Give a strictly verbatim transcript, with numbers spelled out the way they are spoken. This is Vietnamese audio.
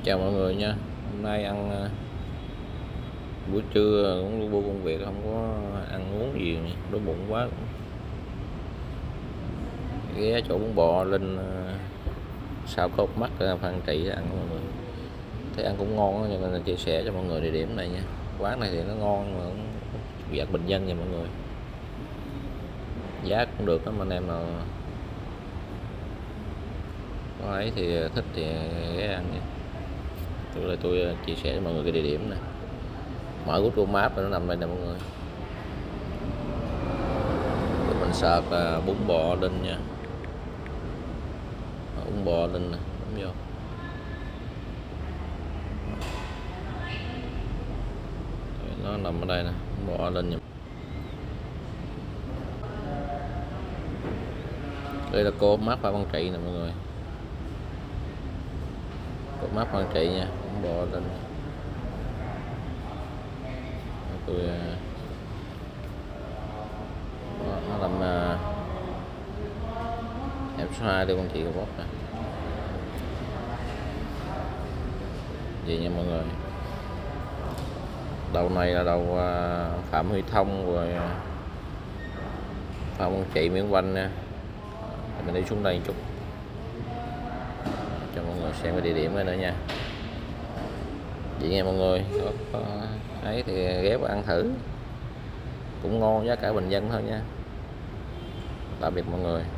Chào mọi người nha. Hôm nay ăn ờ, buổi trưa cũng bu công việc, không có ăn uống gì, đói bụng quá, ghé chỗ bún bò Linh ờ, sao có mắt ờ, Phan Trị ăn mọi người. Thấy ăn cũng ngon đó, cho nên chia sẻ cho mọi người địa điểm này nha. Quán này thì nó ngon mà cũng dạng bình dân nha mọi người, giá cũng được đó, mà anh em nào có ấy thì thích thì ghé ăn nha. Tôi là tôi chia sẻ cho mọi người cái địa điểm này, mở Google Maps rồi nó nằm đây nè mọi người. Rồi mình search là bún bò Linh nha, bún bò Linh nè, bấm vô nó nằm ở đây nè, bún bò Linh nha. Đây là cô mát Phan Trị nè mọi người, cô mát Phan Trị nha, bún bò Linh. Tôi đó, nó làm uh, em số hai đây con chị bóc nè, vậy nha mọi người. Đầu này là đầu uh, Phạm Huy Thông rồi uh, Phan Văn Trị Nguyễn Oanh nha. Mình đi xuống đây một chút cho mọi người xem cái địa điểm này nữa nha. Vậy nha mọi người, có, có ấy thì ghé vào ăn thử, cũng ngon, giá cả bình dân thôi nha. Tạm biệt mọi người.